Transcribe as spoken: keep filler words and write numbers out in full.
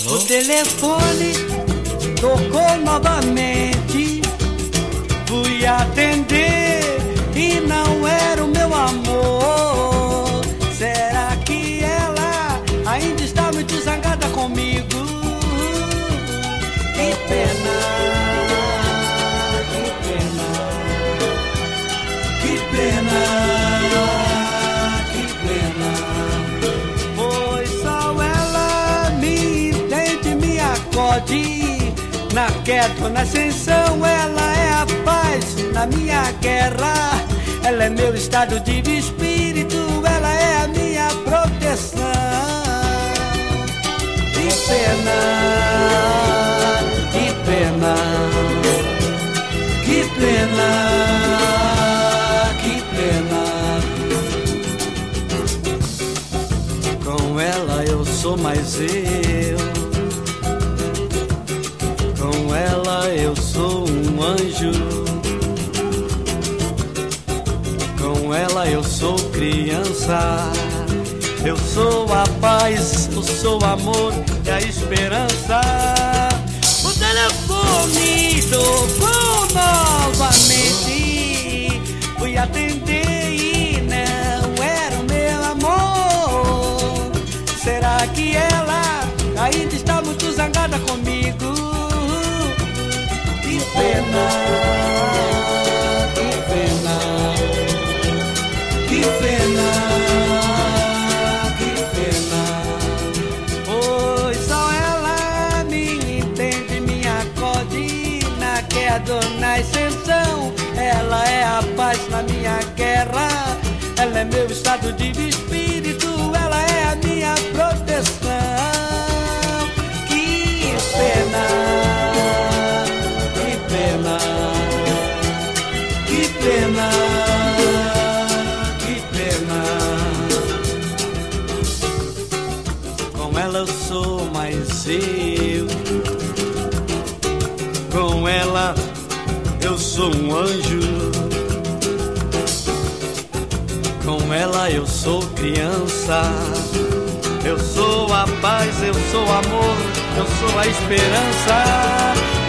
O telefone tocou novamente. Fui atender e não era o meu amor. Será que ela ainda está muito zangada comigo? Que pena, que pena, que pena, que pena. Pois só ela me entende, me acode. Na queda ou na ascensão, ela é a paz na minha guerra. Ela é meu estado de espírito, ela é a minha proteção. Que pena, que pena, que pena, que pena. Com ela eu sou mais eu. Com ela eu sou um anjo. Com ela eu sou criança. Eu sou a paz, eu sou o amor e a esperança. O telefone tocou novamente. Fui atender e não era o meu amor. Será que ela ainda está muito zangada comigo? Que pena, que pena, que pena, que pena. Pois só ela me entende, me acode na queda ou na ascensão. Ela é a paz na minha guerra. Ela é meu estado de espírito, ela é a minha proteção. Que pena, que pena, que pena, que pena. Com ela eu sou mais eu. Com ela eu sou um anjo. Com ela eu sou criança. Eu sou a paz, eu sou o amor, eu sou a esperança.